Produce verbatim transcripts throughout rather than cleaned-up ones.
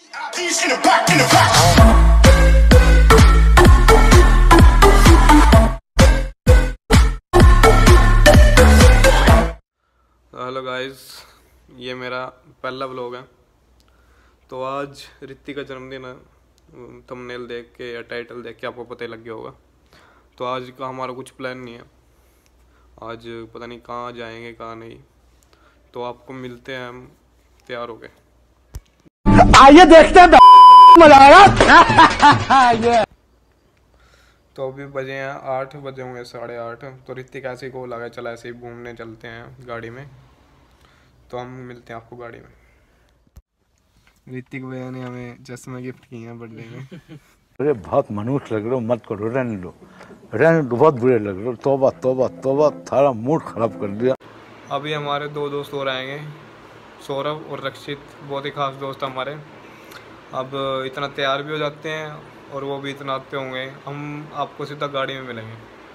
Hello guys, ये मेरा पहला व्लॉग है। तो आज रित्ती का जन्मदिन है। थंबनेल देख के या टाइटल देख के आपको पता ही लग गया होगा। तो आज का हमारा कुछ प्लान नहीं है। आज पता नहीं कहाँ जाएंगे कहाँ नहीं। तो आपको मिलते हैं, हम तैयार हो गए। आइए देखते हैं मजा आएगा। तो अभी बजे हैं आठ बजे होंगे, साढ़े आठ। तो रित्तिक ऐसे ही को लगा चला ऐसे ही घूमने चलते हैं गाड़ी में। तो हम मिलते हैं आपको गाड़ी में। रित्तिक भैया ने हमें चश्मे गिफ्ट किए हैं बर्थडे में। अरे बहुत मनुष्य लग रहे हो, मत करो, रहने दो रहने दो, बहुत बुरे लग रहे हो। तौबा तौबा तौबा, थारा मूड खराब कर दिया। अभी हमारे दो दोस्त और आएंगे, सौरभ और रक्षित, बहुत ही खास दोस्त हमारे। अब इतना तैयार भी हो जाते हैं और वो भी इतना आते होंगे। हम आपको सीधा गाड़ी में मिलेंगे।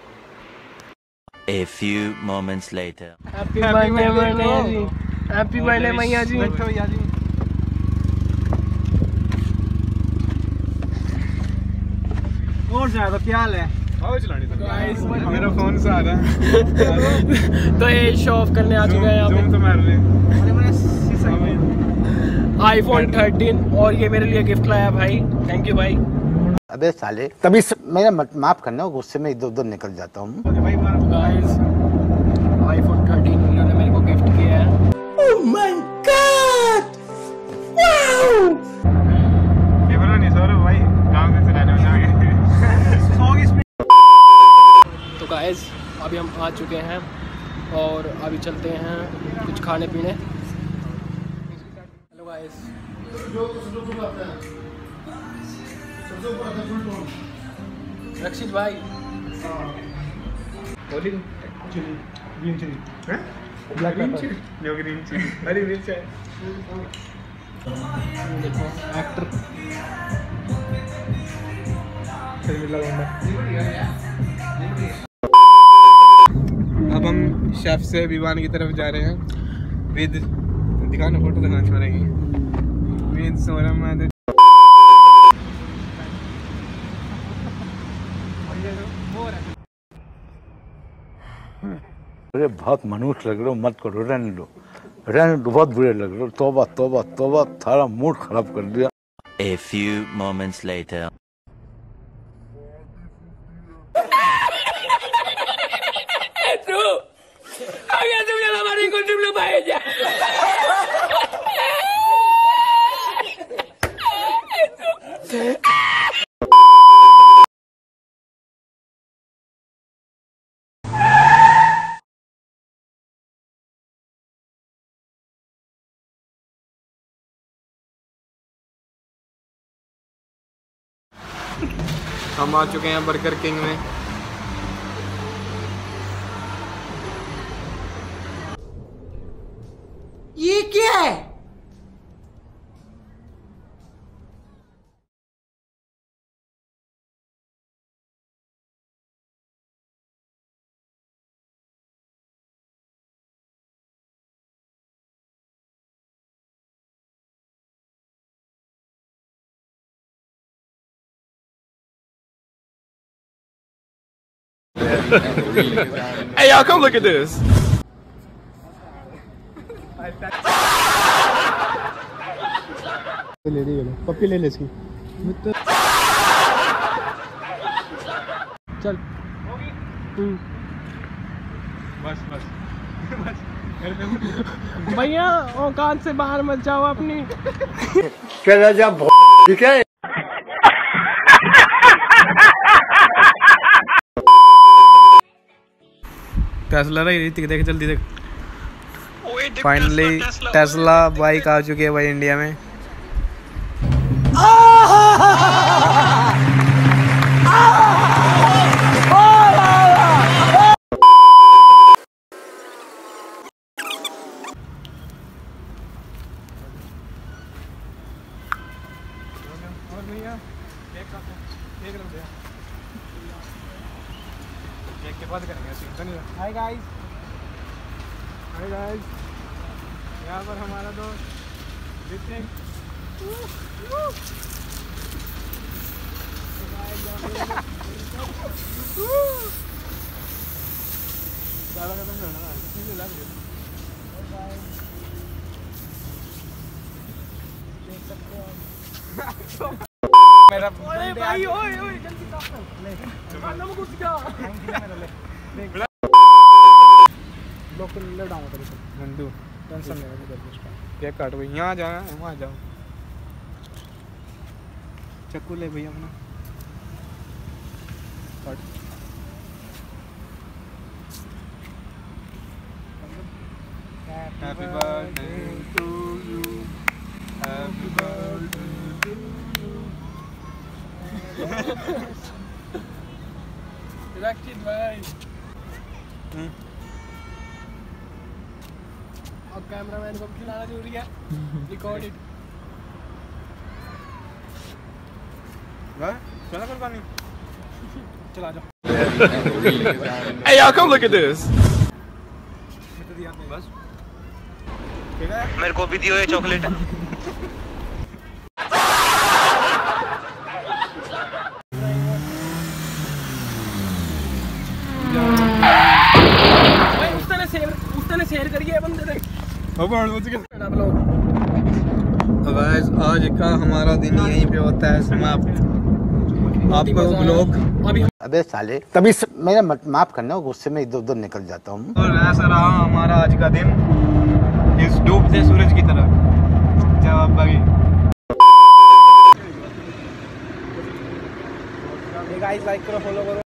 A few moments later. Happy birthday मैया जी, Happy birthday मैया जी। बैठो भैया जी। और ज्यादा क्या हाल है? गाइस मेरा फोन से आ रहा है। तो ये शो ऑफ करने आ चुके हैं यहाँ पे। तो मार रहे हैं। आईफोन थर्टीन और ये मेरे लिए गिफ्ट लाया भाई, थैंक यू भाई। अबे साले, तभी मेरा माफ करना, गुस्से में इधर उधर निकल जाता हूँ। गाइस आईफोन थर्टीन इन्होंने मेरे को गिफ्ट किया है। Oh my God, wow. ये बना नहीं सौरभ भाई, गांव से चलाने में जाएंगे। तो गाइस अभी हम आ चुके हैं और अभी चलते हैं कुछ खाने पीने। हेलो गाइस, रक्षित भाई ग्रीन चिली हैं? ब्लैक पेपर, जो ग्रीन चिली, हरी मिर्च है। देखो एक्टर अब हम शेफ से विवान की तरफ जा रहे हैं। विद दिखाना, फोटो दिखाना छोड़ेंगे। विद सौरभ माधव। अरे बहुत मनुष्य लग रहे हो, मत करो, रहने दो रहने दो, बहुत बुरे लग रहे हो। तौबा तौबा तौबा, थारा मूड खराब कर दिया। A few moments later. हम आ चुके हैं बर्गर किंग में। ये क्या है? Hey y'all, come look at this. ले ली पप्पी, ले ले इसकी। चल बस बस भैया औकात से बाहर मत जाओ अपनी। चला जा, ठीक है। टेस्ला रही थी, देख जल्दी देख। फाइनली टेस्ला बाइक आ चुकी है भाई इंडिया में। हाय गाइस, हाय गाइस, यहाँ पर हमारा दोस्त रितिक मेरा भाई ओए ओए जल्दी साफ कर मारना मैं घुस गया ब्लॉक कर ले डाउन तेरे को नंदू टेंशन नहीं ले उसका केक काट भाई यहां जा वहां जाओ चक्कू ले भैया अपना काट happy birthday to you happy birthday Directed भाई अब कैमरामैन को खिलाना जरूरी है रिकॉर्ड इट चला कर पानी चला जाओ Hey y'all, come look at this. बस ठीक है मेरे को भी दियो ये चॉकलेट उसने शेयर उसने शेयर करिए बंदे ने अब बच गया तो गाइस आज का हमारा दिन यहीं पे होता है समाप्त। आपको ब्लॉग अभी अबे साले तभी स... मेरा मत- माफ करना गुस्से में इधर उधर निकल जाता हूँ। और ऐसा रहा हमारा आज का दिन इस डूबते सूरज की तरह। जवाब बागी गाइस लाइक करो फॉलो करो।